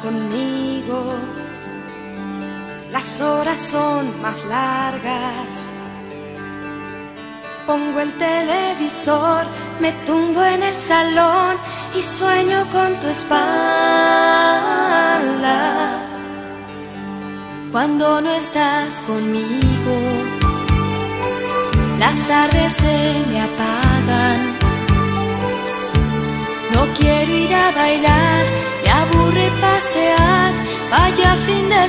conmigo, las horas son más largas. Pongo el televisor, me tumbo en el salón y sueño con tu espalda. Cuando no estás conmigo, las tardes se me apagan. No quiero ir a bailar, me aburre pasear, vaya fin de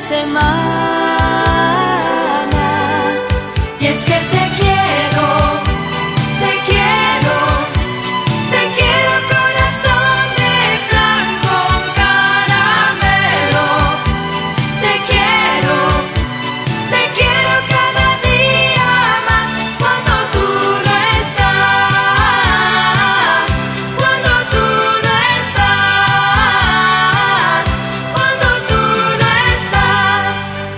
semana. Y es que te quiero, te quiero, te quiero corazón de flan con caramelo. Te quiero cada día más cuando tú no estás, cuando tú no estás, cuando tú no estás.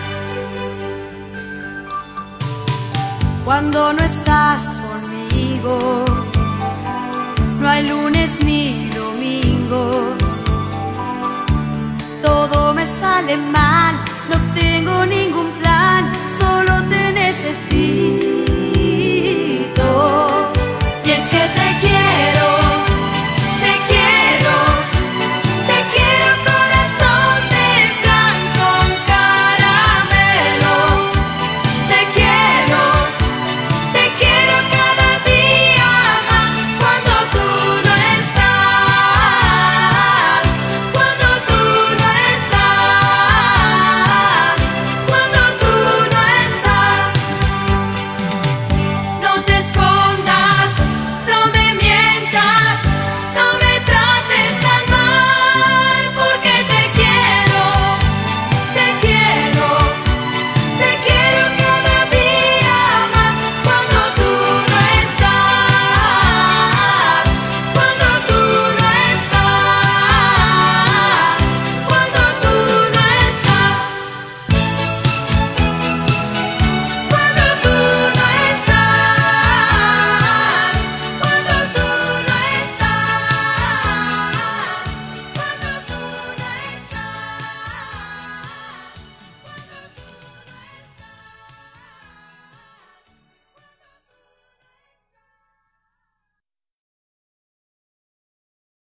Cuando no estás conmigo, no hay lunes ni domingos. Todo me sale mal, no tengo ningún plan, solo te necesito.